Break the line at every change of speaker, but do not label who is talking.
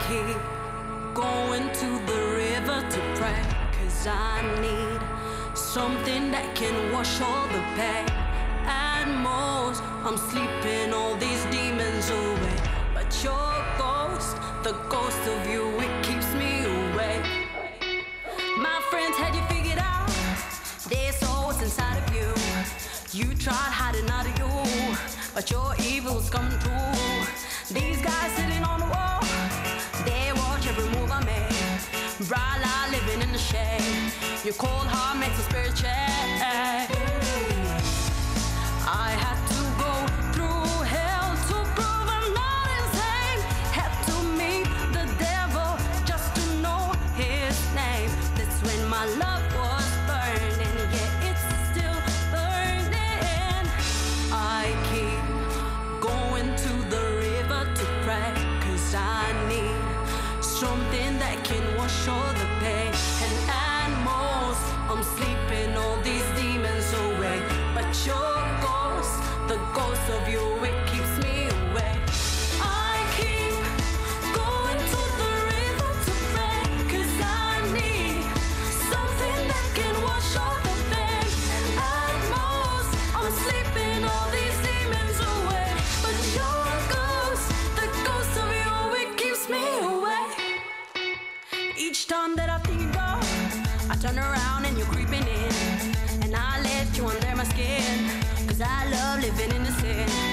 keep going to the river to pray, 'cause I need something that can wash all the pain. At most, I'm sleeping all these demons away, but your ghost, the ghost of you, it keeps me awake. My friends had you figured out, they saw what's inside of you. You tried hiding out of you, but your evil's coming through. These guys sitting on the wall, they watch every move I make. Bright light living in the shade, your cold heart makes a spirit check. I had to go through hell to prove I'm not insane. Had to meet the devil just to know his name. That's when my love was burning, yeah, it's still burning. I keep going to the river to pray, 'cause I need something that can wash all the pain. And at most, I'm sleeping all these demons away, but your ghost, the ghost of you, it keeps me awake. I keep going to the river to pray, 'cause I need something that can wash all the pain. And at most, I'm sleeping all these demons away, but your ghost, the ghost of you, it keeps me awake. Each time that I think you go, I turn around and you're creeping in, and I let you under my skin, 'cause I love living in the sin.